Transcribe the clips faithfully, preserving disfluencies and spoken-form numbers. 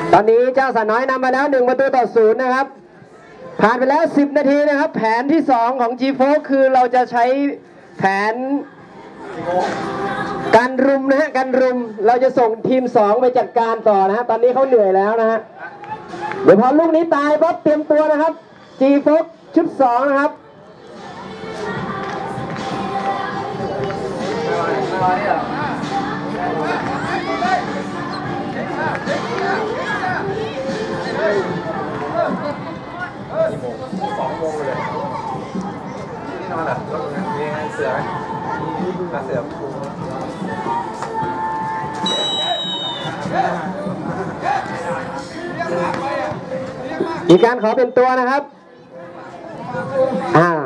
ตอนนี้เจ้าสาวน้อยนำมาแล้วหนึ่งประตูต่อศูนย์นะครับผ่านไปแล้วสิบนาทีนะครับแผนที่สองของ จี โฟร์ คือเราจะใช้แผนการรุมนะฮะการรุมเราจะส่งทีมสองไปจัดการต่อนะฮะตอนนี้เขาเหนื่อยแล้วนะฮะเดี๋ยวพอลูกนี้ตายปั๊บเตรียมตัวนะครับ จี โฟร์ ชุดสองนะครับสองโมงเลยที่นอนแบบรถนั้นมีเสือไหมเสือมีการขอเป็นตัวนะครับอ้าว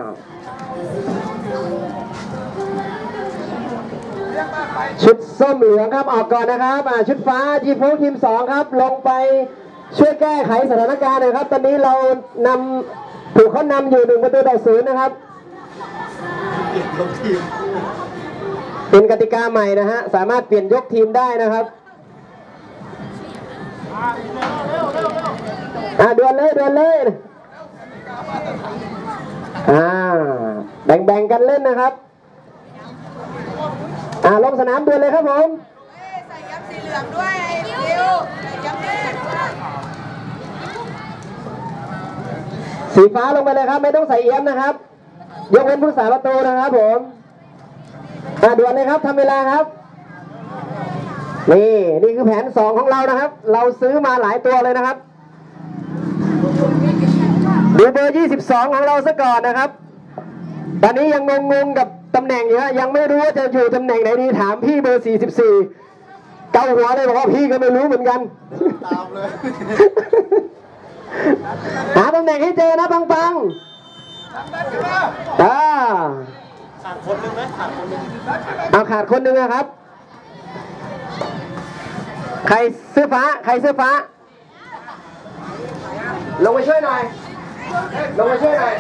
ชุดส้มเหลืองครับออกก่อนนะครับชุดฟ้า จี โฟร์ ทีมสองครับลงไปช่วยแก้ไขสถานการณ์หน่อยครับตอนนี้เรานำถูกเขานำอยู่หนึ่งประตูต่อศูนย์นะครับเป็นกติกาใหม่นะฮะสามารถเปลี่ยนยกทีมได้นะครับอ่าเดือนเลยเดือนเลยอ่าแบ่งๆกันเล่นนะครับอ่าลงสนามเดือนเลยครับผมใส่ยับสีเหลืองด้วยดิวใส่ยับสีเหลืองด้วยสีฟ้าลงไปเลยครับไม่ต้องใส่เอี้ยมนะครับยกเว้นผู้สาประตูนะครับผมอ่าด่วนเลยครับทำเวลาครับนี่นี่คือแผนสองของเรานะครับเราซื้อมาหลายตัวเลยนะครับดูเบอร์ยี่สิบสองของเราซะก่อนนะครับตอนนี้ยังงงๆกับตำแหน่งอยู่ฮะยังไม่รู้ว่าจะอยู่ตำแหน่งไหนดีถามพี่เบอร์สี่สิบสี่เกาหัวเลยบอกว่าพี่ก็ไม่รู้เหมือนกันตามเลยหาตำแหน่งให้เจอนะปังปังอ่าขาดคนหนึ่งไหมขาดคนหนึ่งเอาขาดคนหนึ่งนะครับใครเสื้อฟ้าใครเสื้อฟ้าลงไปช่วยหน่อยลงไปช่วยหน่อย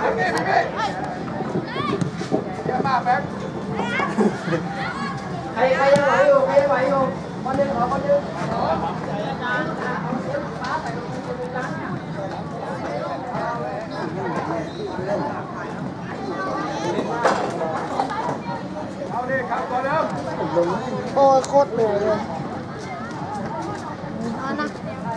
ใครใครยังไหวอยู่ใครยังไหวอยู่คนหนึ่งขอคนหนึ่งโอ้โคตรเหนื่อยเลยเอานะ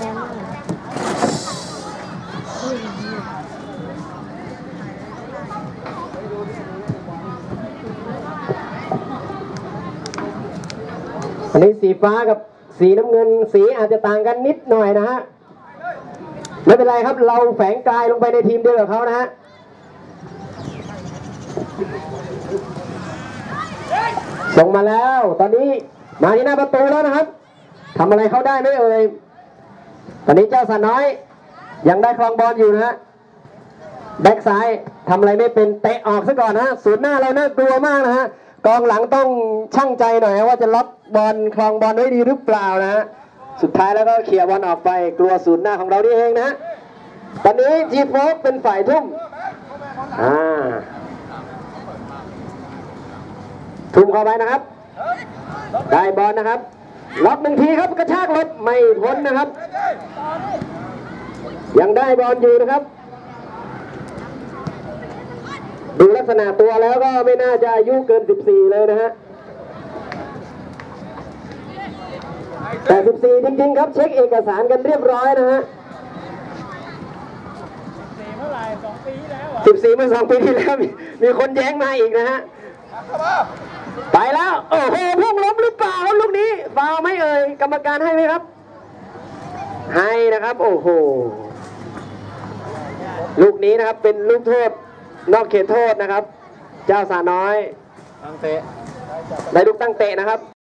อันนี้สีฟ้ากับสีน้ำเงินสีอาจจะต่างกันนิดหน่อยนะฮะไม่เป็นไรครับเราแฝงกายลงไปในทีมเดียวกับเขานะฮะส่งมาแล้วตอนนี้มาที่หน้าประตูแล้วนะครับทำอะไรเขาได้ไหมเอ่ยตอนนี้เจ้าสาวน้อยยังได้ครองบอลอยู่นะฮะแบ็กซ้ายทำอะไรไม่เป็นเตะออกซะก่อนนะฮะศูนย์หน้าเราน่ากลัวมากนะฮะกองหลังต้องชั่งใจหน่อยว่าจะล็อกบอลครองบอลไว้ดีหรือเปล่านะฮะสุดท้ายแล้วก็เคลียร์บอลออกไปกลัวศูนย์หน้าของเรานี่เองนะฮะตอนนี้ จี โฟร์ เป็นฝ่ายทุ่มอ่าทุ่มเข้าไปนะครับได้บอลนะครับล็อกหนึ่งทีครับกระชากลบไม่พ้นนะครับยังได้บอลอยู่นะครับดูลักษณะตัวแล้วก็ไม่น่าจะอายุเกินสิบสี่เลยนะฮะแต่สิบสี่จริงๆครับเช็คเอกสารกันเรียบร้อยนะฮะสิบสี่เมื่อสองปีที่แล้วมีคนแย้งมาอีกนะฮะไปแล้วโอ้โหพุ่งล้มหรือเปล่าลูกนี้ฟาวไม่เอ่ยกรรมการให้ไหมครับให้นะครับโอ้โหลูกนี้นะครับเป็นลูกโทษนอกเขตโทษนะครับเจ้าสาวน้อยตั้งเตะได้ลูกตั้งเตะนะครับ